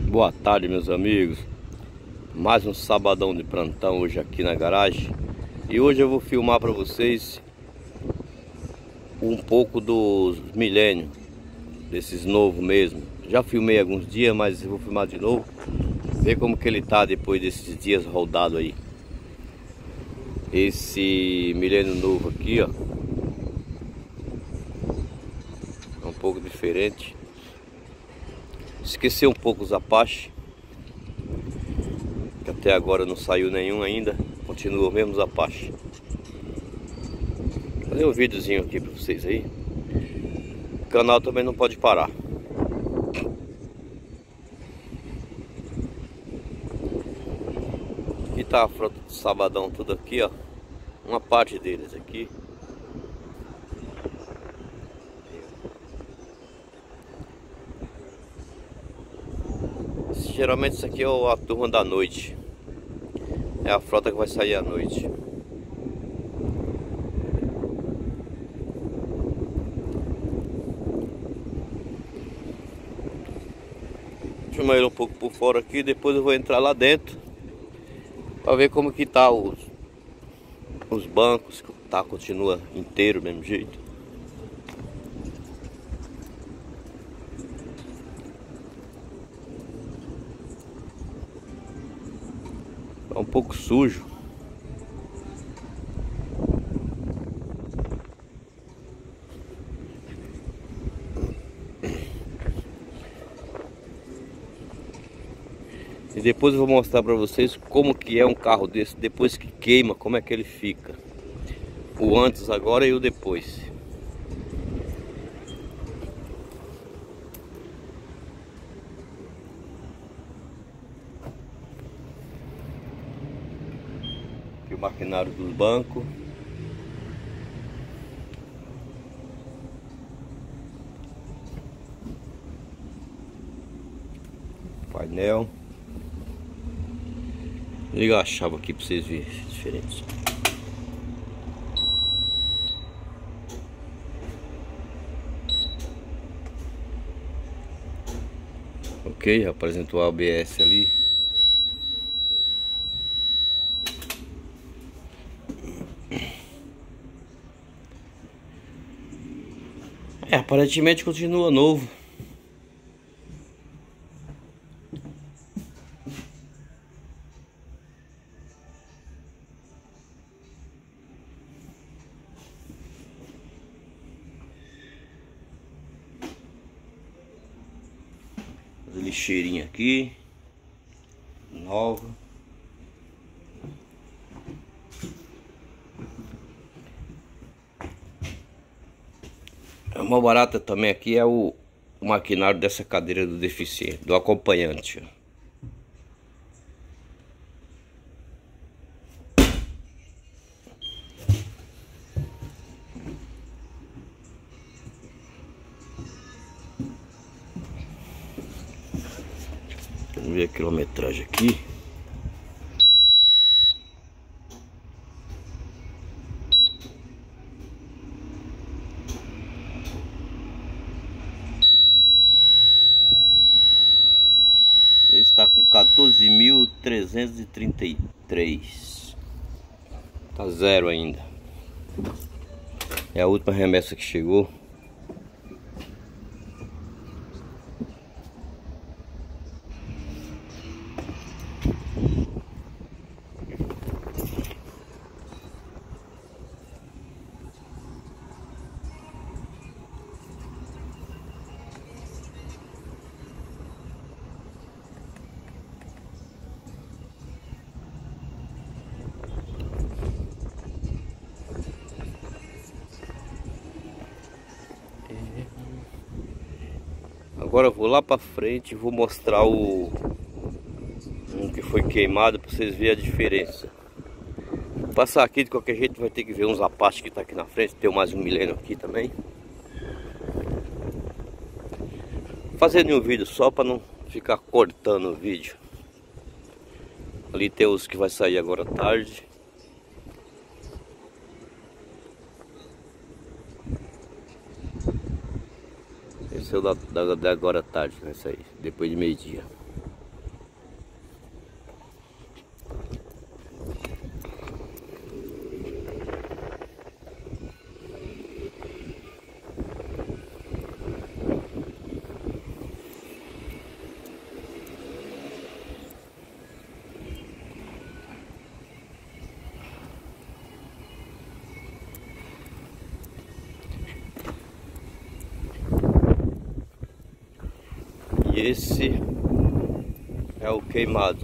Boa tarde, meus amigos. Mais um sabadão de plantão hoje aqui na garagem. E hoje eu vou filmar para vocês um pouco dos milênios, desses novos mesmo. Já filmei alguns dias, mas eu vou filmar de novo. Ver como que ele tá depois desses dias rodado aí. Esse milênio novo aqui, ó, é um pouco diferente. Esqueci um pouco os Apache, que até agora não saiu nenhum ainda. Continua o mesmo Apache. Vou fazer um videozinho aqui para vocês aí. O canal também não pode parar. Aqui tá a frota do sabadão tudo aqui, ó. Uma parte deles aqui. Geralmente isso aqui é a turma da noite. É a frota que vai sair à noite. Deixa eu filmar ele um pouco por fora aqui. Depois eu vou entrar lá dentro para ver como que tá os bancos. Tá, continua inteiro do mesmo jeito. Tá um pouco sujo. E depois eu vou mostrar para vocês como que é um carro desse depois que queima, como é que ele fica. O antes agora e o depois. Aqui o maquinário dos bancos. Painel. Vou ligar a chave aqui para vocês verem a diferença. Ok, apresentou a ABS ali. Aparentemente continua novo. Lixeirinha aqui, nova. Uma barata também aqui é o maquinário dessa cadeira do deficiente, do acompanhante. Vamos ver a quilometragem aqui. Ele está com 14.333. Tá zero ainda. É a última remessa que chegou. Agora eu vou lá pra frente e vou mostrar um que foi queimado para vocês verem a diferença. Passar aqui de qualquer jeito vai ter que ver uns Apache que tá aqui na frente. Tem mais um milênio aqui também. Fazendo um vídeo só para não ficar cortando o vídeo. Ali tem os que vai sair agora à tarde. Esse é o da agora à tarde, vai sair depois de meio-dia. E esse é o queimado.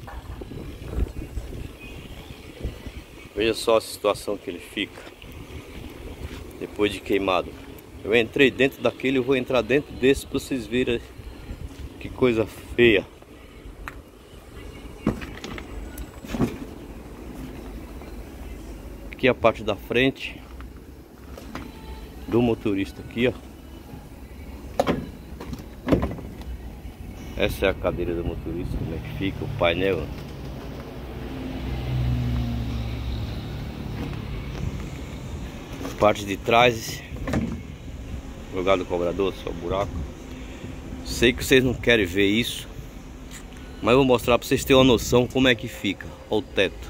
Veja só a situação que ele fica depois de queimado. Eu entrei dentro daquele, eu vou entrar dentro desse para vocês verem que coisa feia. Aqui a parte da frente do motorista aqui, ó. Essa é a cadeira do motorista, como é que fica o painel. Parte de trás, lugar do cobrador, só buraco. Sei que vocês não querem ver isso, mas eu vou mostrar para vocês terem uma noção como é que fica. Olha o teto.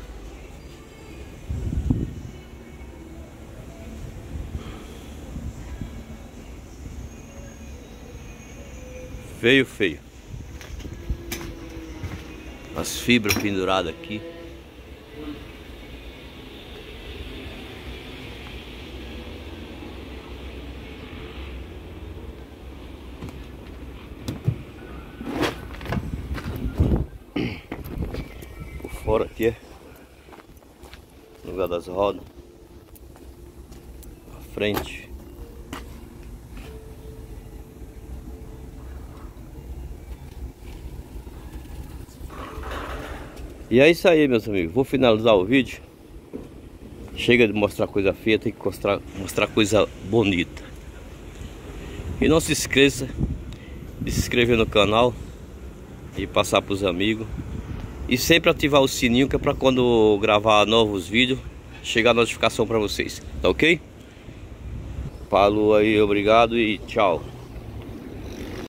Feio, feio. As fibras penduradas aqui. Por fora aqui é no lugar das rodas. A frente. E é isso aí, meus amigos. Vou finalizar o vídeo. Chega de mostrar coisa feia, tem que mostrar coisa bonita. E não se esqueça de se inscrever no canal e passar para os amigos. E sempre ativar o sininho, que é para quando eu gravar novos vídeos chegar a notificação para vocês. Tá ok? Falou aí, obrigado e tchau.